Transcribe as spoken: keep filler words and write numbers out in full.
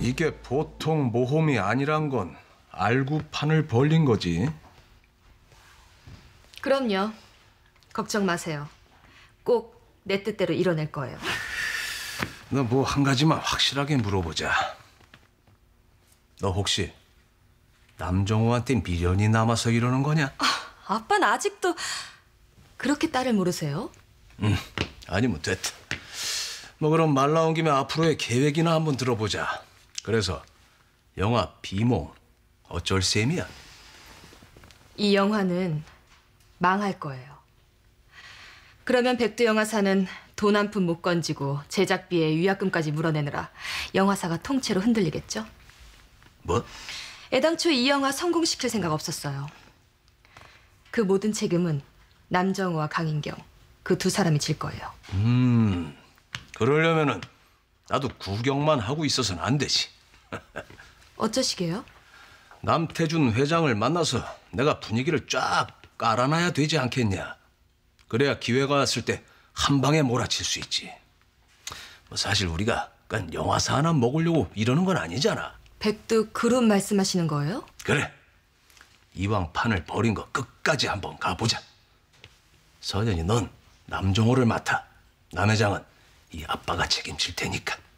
이게 보통 모험이 아니란 건 알고 판을 벌린 거지. 그럼요. 걱정 마세요. 꼭 내 뜻대로 이뤄낼 거예요. 너 뭐 한 가지만 확실하게 물어보자. 너 혹시 남정호한테 미련이 남아서 이러는 거냐? 아, 아빠는 아직도 그렇게 딸을 모르세요? 응, 아니면 됐다. 뭐 그럼 말 나온 김에 앞으로의 계획이나 한번 들어보자. 그래서 영화 비몽 어쩔 셈이야? 이 영화는 망할 거예요. 그러면 백두 영화사는 돈 한 푼 못 건지고 제작비에 위약금까지 물어내느라 영화사가 통째로 흔들리겠죠? 뭐? 애당초 이 영화 성공시킬 생각 없었어요. 그 모든 책임은 남정호와 강인경 그 두 사람이 질 거예요. 음, 그러려면은 나도 구경만 하고 있어서는 안 되지. 어쩌시게요? 남태준 회장을 만나서 내가 분위기를 쫙 깔아놔야 되지 않겠냐. 그래야 기회가 왔을 때 한 방에 몰아칠 수 있지. 뭐 사실 우리가 그냥 영화사 하나 먹으려고 이러는 건 아니잖아. 백두 그룹 말씀하시는 거예요? 그래. 이왕 판을 벌인 거 끝까지 한번 가보자. 서연이 넌 남정호를 맡아. 남 회장은 이 아빠가 책임질 테니까.